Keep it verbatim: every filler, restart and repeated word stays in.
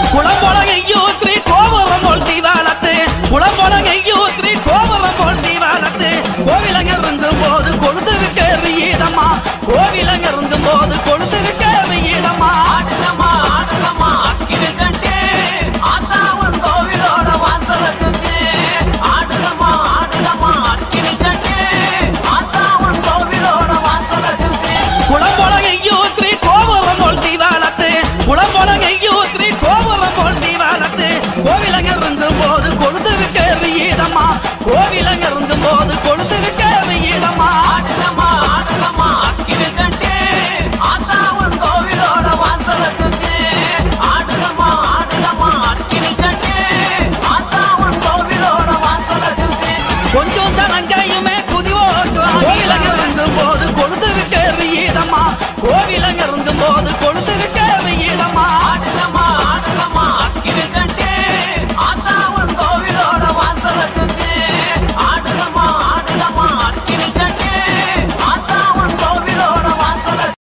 குளம்பொழகையூத்ரி கோபுரம் போல் தீவாளத்து குளம்பொழகையூத்ரி கோபுரம் போல் தீவாளத்து கோவிலங்க இருந்தும் போது கொழுந்து விட்டு வீதம்மா கோவிலங்க இருந்தும் போது கொழுந்து விட்டு